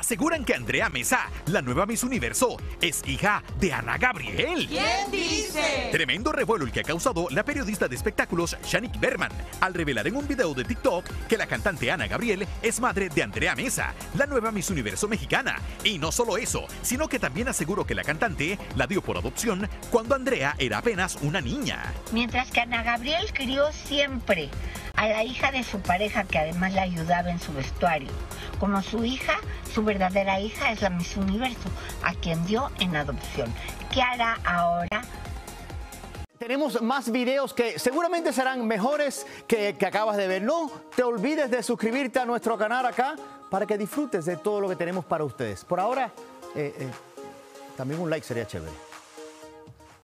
aseguran que Andrea Mesa, la nueva Miss Universo, es hija de Ana Gabriel. ¿Quién dice? Tremendo revuelo el que ha causado la periodista de espectáculos Shanique Berman al revelar en un video de TikTok que la cantante Ana Gabriel es madre de Andrea Mesa, la nueva Miss Universo mexicana. Y no solo eso, sino que también aseguró que la cantante la dio por adopción cuando Andrea era apenas una niña. Mientras que Ana Gabriel crió siempre a la hija de su pareja, que además la ayudaba en su vestuario. Como su hija, su verdadera hija es la Miss Universo, a quien dio en adopción. ¿Qué hará ahora? Tenemos más videos que seguramente serán mejores que acabas de ver. No te olvides de suscribirte a nuestro canal acá para que disfrutes de todo lo que tenemos para ustedes. Por ahora, también un like sería chévere.